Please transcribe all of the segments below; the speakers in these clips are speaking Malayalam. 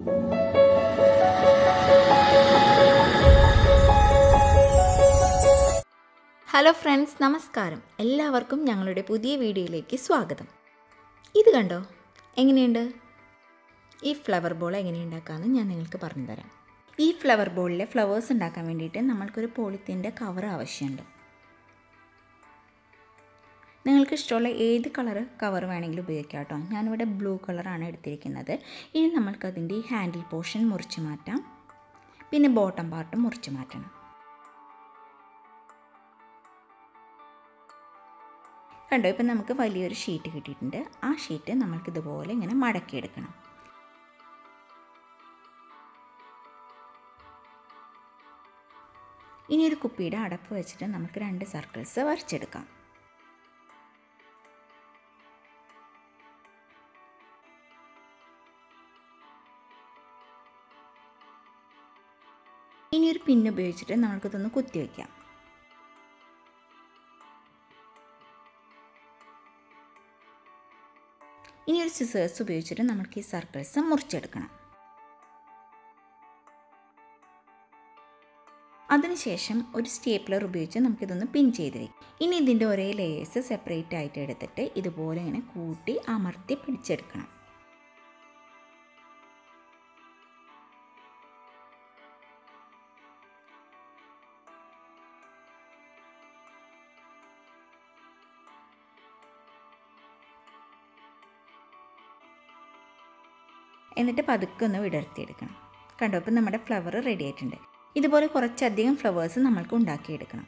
ഹലോ ഫ്രണ്ട്സ്, നമസ്കാരം. എല്ലാവർക്കും ഞങ്ങളുടെ പുതിയ വീഡിയോയിലേക്ക് സ്വാഗതം. ഇത് കണ്ടോ, എങ്ങനെയുണ്ട്? ഈ ഫ്ലവർ ബോൾ എങ്ങനെ ഉണ്ടാക്കാമെന്ന് ഞാൻ നിങ്ങൾക്ക് പറഞ്ഞു തരാം. ഈ ഫ്ലവർ ബോളിലെ ഫ്ലവേഴ്സ് ഉണ്ടാക്കാൻ വേണ്ടിയിട്ട് നമ്മൾക്കൊരു പോളിത്തീൻ്റെ കവർ ആവശ്യമുണ്ട്. നിങ്ങൾക്ക് ഇഷ്ടമുള്ള ഏത് കവർ വേണമെങ്കിലും ഉപയോഗിക്കാം കേട്ടോ. ഞാനിവിടെ ബ്ലൂ കളറാണ് എടുത്തിരിക്കുന്നത്. ഇനി നമ്മൾക്കതിൻ്റെ ഈ ഹാൻഡിൽ പോർഷൻ മുറിച്ച് മാറ്റാം. പിന്നെ ബോട്ടം പാർട്ടും മുറിച്ച് മാറ്റണം. കണ്ടോ, ഇപ്പം നമുക്ക് വലിയൊരു ഷീറ്റ് കിട്ടിയിട്ടുണ്ട്. ആ ഷീറ്റ് നമ്മൾക്കിതുപോലെ ഇങ്ങനെ മടക്കിയെടുക്കണം. ഇനി ഒരു കുപ്പിയുടെ അടപ്പ് വെച്ചിട്ട് നമുക്ക് 2 സർക്കിൾസ് വരച്ചെടുക്കാം. ഇനി ഒരു പിൻ ഉപയോഗിച്ചിട്ട് നമുക്കിതൊന്ന് കുത്തിവെക്കാം. ഇനി ഒരു സിസേഴ്സ് ഉപയോഗിച്ചിട്ട് നമുക്ക് ഈ സർക്കിൾസ് മുറിച്ചെടുക്കണം. അതിനുശേഷം ഒരു സ്റ്റേപ്ലർ ഉപയോഗിച്ച് നമുക്കിതൊന്ന് പിൻ ചെയ്ത് വയ്ക്കാം. ഇനി ഇതിൻ്റെ ഒരേ ലെയേഴ്സ് സെപ്പറേറ്റ് ആയിട്ട് എടുത്തിട്ട് ഇതുപോലെ ഇങ്ങനെ കൂട്ടി അമർത്തി പിടിച്ചെടുക്കണം. എന്നിട്ട് പതുക്കെ ഒന്ന് വിടർത്തിയെടുക്കണം. കണ്ടോ, ഇപ്പം നമ്മുടെ ഫ്ലവർ റെഡി ആയിട്ടുണ്ട്. ഇതുപോലെ കുറച്ചധികം ഫ്ലവേഴ്സ് നമ്മൾക്ക് ഉണ്ടാക്കിയെടുക്കണം.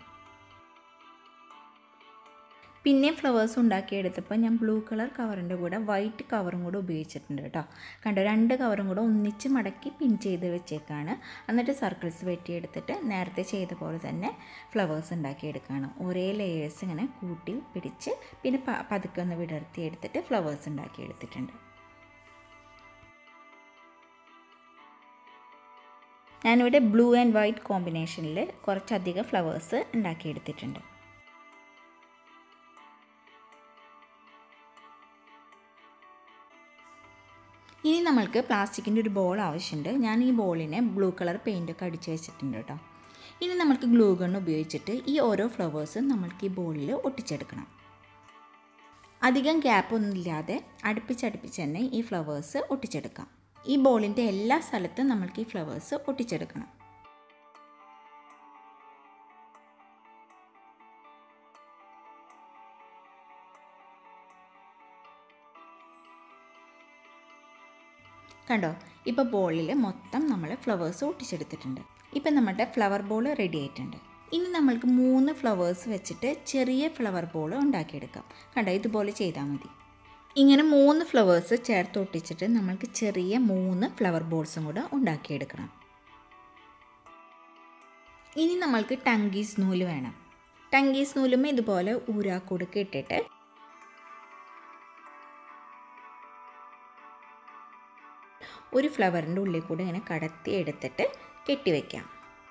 പിന്നെ ഫ്ലവേഴ്സ് ഉണ്ടാക്കിയെടുത്തപ്പോൾ ഞാൻ ബ്ലൂ കളർ കവറിൻ്റെ കൂടെ വൈറ്റ് കവറും കൂടെ ഉപയോഗിച്ചിട്ടുണ്ട് കേട്ടോ. കണ്ടോ, 2 കവറും കൂടെ ഒന്നിച്ച് മടക്കി പിൻ ചെയ്ത് വെച്ചേക്കാണ്. എന്നിട്ട് സർക്കിൾസ് വെട്ടിയെടുത്തിട്ട് നേരത്തെ ചെയ്ത പോലെ തന്നെ ഫ്ലവേഴ്സ് ഉണ്ടാക്കിയെടുക്കുകയാണ്. ഒരേ ലെയേഴ്സ് ഇങ്ങനെ കൂട്ടി പിടിച്ച് പിന്നെ പതുക്കെ ഒന്ന് വിടർത്തിയെടുത്തിട്ട് ഫ്ലവേഴ്സ് ഉണ്ടാക്കിയെടുത്തിട്ടുണ്ട്. ഞാനിവിടെ ബ്ലൂ ആൻഡ് വൈറ്റ് കോമ്പിനേഷനിൽ കുറച്ചധികം ഫ്ലവേഴ്സ് ഉണ്ടാക്കിയെടുത്തിട്ടുണ്ട്. ഇനി നമ്മൾക്ക് പ്ലാസ്റ്റിക്കിൻ്റെ ഒരു ബോൾ ആവശ്യമുണ്ട്. ഞാൻ ഈ ബോളിനെ ബ്ലൂ കളർ പെയിൻ്റൊക്കെ അടിച്ച് വെച്ചിട്ടുണ്ട് കേട്ടോ. ഇനി നമ്മൾക്ക് ഗ്ലൂ ഗൺ ഉപയോഗിച്ചിട്ട് ഈ ഓരോ ഫ്ലവേഴ്സും നമ്മൾക്ക് ഈ ബോളിൽ ഒട്ടിച്ചെടുക്കണം. അധികം ഗ്യാപ്പൊന്നുമില്ലാതെ അടുപ്പിച്ചടുപ്പിച്ച് തന്നെ ഈ ഫ്ലവേഴ്സ് ഒട്ടിച്ചെടുക്കാം. ഈ ബോളിൻ്റെ എല്ലാ സ്ഥലത്തും നമ്മൾക്ക് ഈ ഫ്ലവേഴ്സ് ഒട്ടിച്ചെടുക്കണം. കണ്ടോ, ഇപ്പോൾ ബോളിൽ മൊത്തം നമ്മൾ ഫ്ലവേഴ്സ് ഒട്ടിച്ചെടുത്തിട്ടുണ്ട്. ഇപ്പം നമ്മുടെ ഫ്ലവർ ബോൾ റെഡി ആയിട്ടുണ്ട്. ഇനി നമ്മൾക്ക് 3 ഫ്ലവേഴ്സ് വെച്ചിട്ട് ചെറിയ ഫ്ലവർ ബോൾ ഉണ്ടാക്കിയെടുക്കാം. കണ്ടോ, ഇതുപോലെ ചെയ്താൽ മതി. ഇങ്ങനെ 3 ഫ്ലവേഴ്സ് ചേർത്ത് ഒട്ടിച്ചിട്ട് നമ്മൾക്ക് ചെറിയ 3 ഫ്ലവർ ബോൾസും കൂടെ ഉണ്ടാക്കിയെടുക്കണം. ഇനി നമ്മൾക്ക് ടങ്കീസ് നൂല് വേണം. ടങ്കീസ് നൂലും ഇതുപോലെ ഊരാക്കൂടൊക്കെ ഇട്ടിട്ട് ഒരു ഫ്ലവറിൻ്റെ ഉള്ളിൽ കൂടെ ഇങ്ങനെ കടത്തി എടുത്തിട്ട് കെട്ടിവെക്കാം.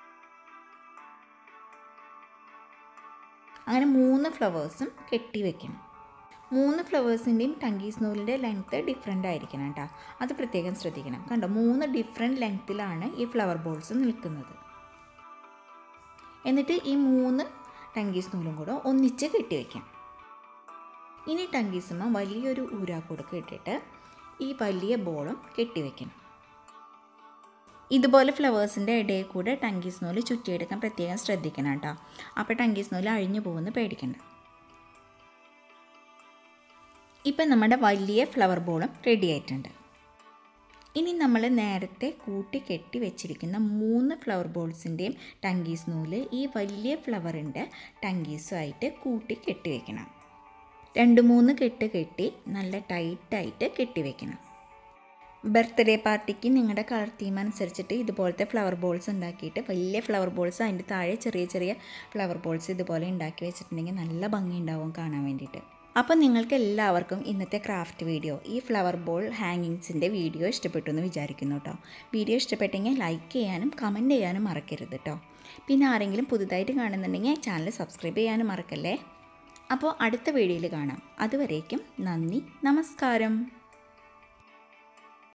അങ്ങനെ 3 ഫ്ലവേഴ്സും കെട്ടിവെക്കണം. 3 ഫ്ലവേഴ്സിൻ്റെയും ടങ്കീസ് നൂലിൻ്റെ ലെങ്ത്ത് ഡിഫറെൻ്റ് ആയിരിക്കണം കേട്ടോ. അത് പ്രത്യേകം ശ്രദ്ധിക്കണം. കണ്ടോ, 3 ഡിഫറെൻറ്റ് ലെങ്ത്തിലാണ് ഈ ഫ്ലവർ ബോൾസ് നിൽക്കുന്നത്. എന്നിട്ട് ഈ 3 ടങ്കീസ് നൂലും കൂടെ ഒന്നിച്ച് കെട്ടിവെക്കാം. ഇനി ടങ്കീസുമ്മ വലിയൊരു ഊരാക്കൂടൊക്കെ ഇട്ടിട്ട് ഈ വലിയ ബോളും കെട്ടിവെക്കണം. ഇതുപോലെ ഫ്ലവേഴ്സിൻ്റെ ഇടയിൽ കൂടെ ടങ്കീസ് നൂല് ചുറ്റിയെടുക്കാൻ പ്രത്യേകം ശ്രദ്ധിക്കണം കേട്ടോ. അപ്പോൾ ടങ്കീസ് നൂല് അഴിഞ്ഞു പോകുമെന്ന് പേടിക്കണ്ട. ഇപ്പം നമ്മുടെ വലിയ ഫ്ലവർ ബോളും റെഡി ആയിട്ടുണ്ട്. ഇനി നമ്മൾ നേരത്തെ കൂട്ടി കെട്ടി വെച്ചിരിക്കുന്ന 3 ഫ്ലവർ ബോൾസിൻ്റെയും ടങ്കീസ് നൂല് ഈ വലിയ ഫ്ലവറിൻ്റെ ടങ്കീസുമായിട്ട് കൂട്ടി കെട്ടി വയ്ക്കണം. 2-3 കെട്ട് കെട്ടി നല്ല ടൈറ്റായിട്ട് കെട്ടി വയ്ക്കണം. ബർത്ത്ഡേ പാർട്ടിക്ക് നിങ്ങളുടെ കളർ തീം അനുസരിച്ചിട്ട് ഇതുപോലത്തെ ഫ്ലവർ ബോൾസ് ഉണ്ടാക്കിയിട്ട് വലിയ ഫ്ലവർ ബോൾസ് അതിൻ്റെ താഴെ ചെറിയ ചെറിയ ഫ്ലവർ ബോൾസ് ഇതുപോലെ ഉണ്ടാക്കി വെച്ചിട്ടുണ്ടെങ്കിൽ നല്ല ഭംഗി ഉണ്ടാവും കാണാൻ വേണ്ടിയിട്ട്. അപ്പോൾ നിങ്ങൾക്ക് എല്ലാവർക്കും ഇന്നത്തെ ക്രാഫ്റ്റ് വീഡിയോ, ഈ ഫ്ലവർ ബോൾ ഹാങ്ങിങ്സിൻ്റെ വീഡിയോ ഇഷ്ടപ്പെട്ടു എന്ന് വിചാരിക്കുന്നു കേട്ടോ. വീഡിയോ ഇഷ്ടപ്പെട്ടെങ്കിൽ ലൈക്ക് ചെയ്യാനും കമൻറ്റ് ചെയ്യാനും മറക്കരുത് കേട്ടോ. പിന്നെ ആരെങ്കിലും പുതുതായിട്ട് കാണുന്നുണ്ടെങ്കിൽ ചാനൽ സബ്സ്ക്രൈബ് ചെയ്യാനും മറക്കല്ലേ. അപ്പോൾ അടുത്ത വീഡിയോയിൽ കാണാം. അതുവരേക്കും നന്ദി, നമസ്കാരം.